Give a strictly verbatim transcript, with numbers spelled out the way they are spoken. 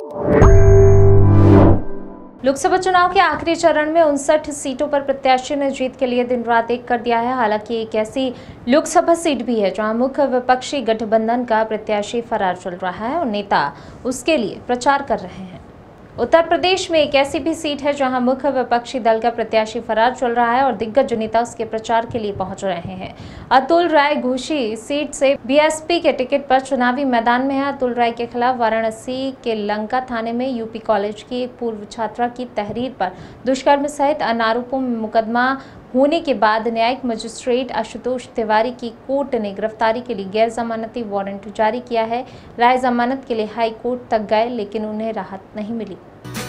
लोकसभा चुनाव के आखिरी चरण में उनसठ सीटों पर प्रत्याशियों ने जीत के लिए दिन रात एक कर दिया है। हालांकि एक ऐसी लोकसभा सीट भी है जहां मुख्य विपक्षी गठबंधन का प्रत्याशी फरार चल रहा है और नेता उसके लिए प्रचार कर रहे हैं। उत्तर प्रदेश में एक ऐसी भी सीट है जहां मुख्य विपक्षी दल का प्रत्याशी फरार चल रहा है और दिग्गज नेता उसके प्रचार के लिए पहुंच रहे हैं। अतुल राय घोषी सीट से बीएसपी के टिकट पर चुनावी मैदान में है। अतुल राय के खिलाफ वाराणसी के लंका थाने में यूपी कॉलेज की एक पूर्व छात्रा की तहरीर पर दुष्कर्म सहित अन्य आरोपों में मुकदमा होने के बाद न्यायिक मजिस्ट्रेट आशुतोष तिवारी की कोर्ट ने गिरफ्तारी के लिए गैर जमानती वारंट जारी किया है। राय जमानत के लिए हाई कोर्ट तक गए लेकिन उन्हें राहत नहीं मिली।